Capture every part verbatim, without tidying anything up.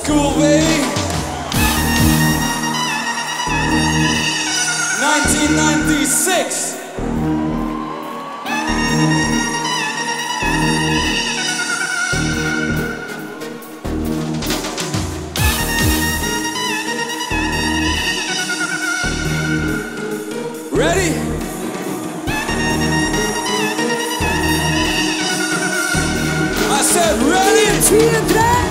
school way. nineteen ninety-six. Ready? I said ready? Two, three.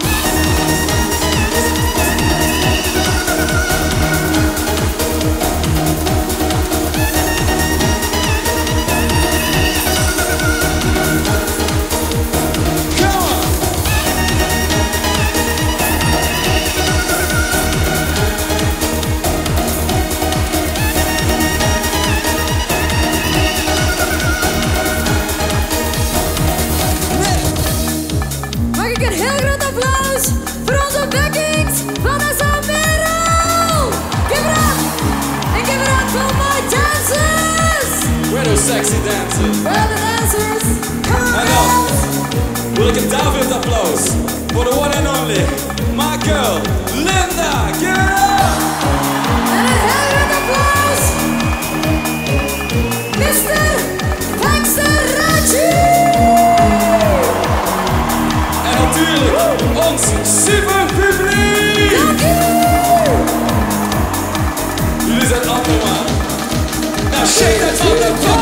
Sexy dancers. Where are the dancers? I know. We'll give David applause for the one and only, my girl, Linda. Give it up! En een heel groot applaus, mister Paxarachi. En natuurlijk ons super publiek. Dank u. Jullie zijn allemaal. Now shake that motherfucker.